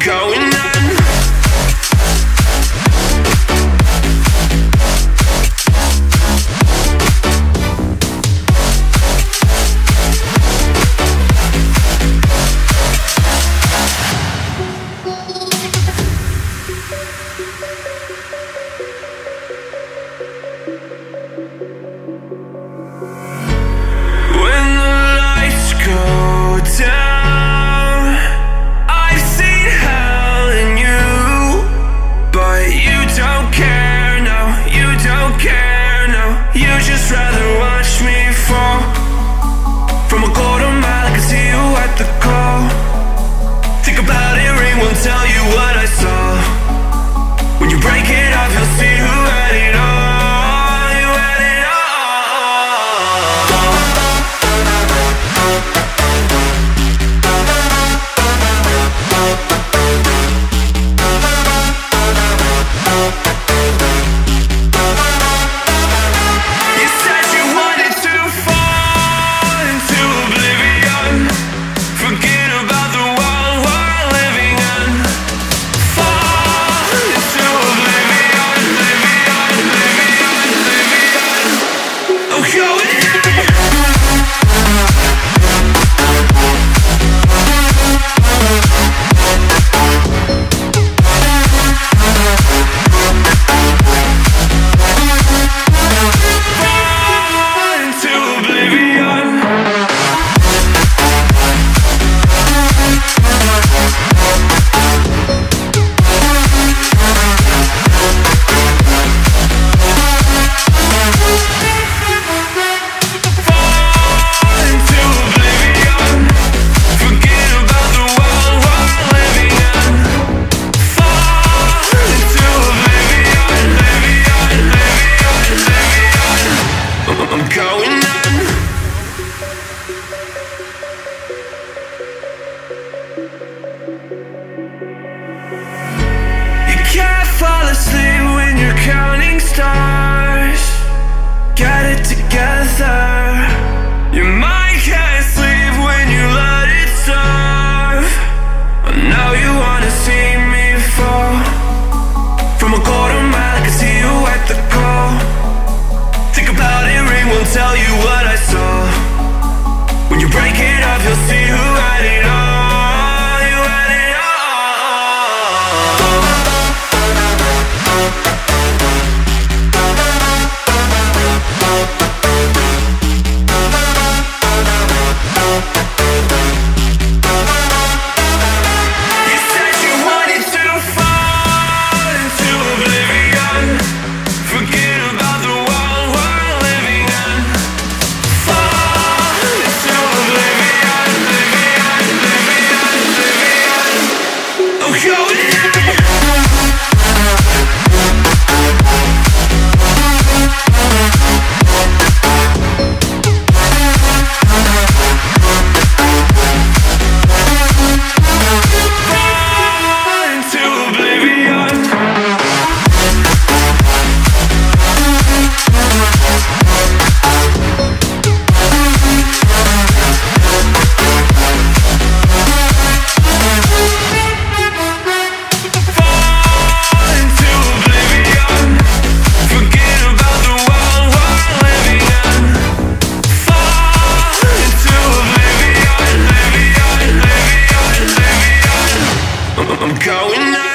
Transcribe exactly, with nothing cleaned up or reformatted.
going on. Just rather watch me fall from a quarter mile. I can see you at the call. Think about it, ring won't tell you what I saw. When you break it off, you'll see who had it all. You had it all. Fall asleep when you're counting stars. Get it together. Your mind can't sleep when you let it serve. Now you wanna see me fall from a quarter mile. I can see you at the call. Think about it, ring won't tell you what I saw. When you break it off, you'll see who had it all. I'm going out.